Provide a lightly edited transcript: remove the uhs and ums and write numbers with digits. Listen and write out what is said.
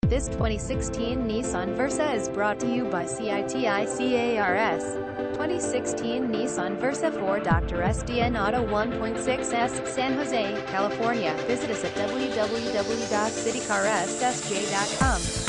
This 2016 Nissan Versa is brought to you by CITICARS. 2016 Nissan Versa for Dr. SDN Auto 1.6S, San Jose, California. Visit us at www.citicarssj.com.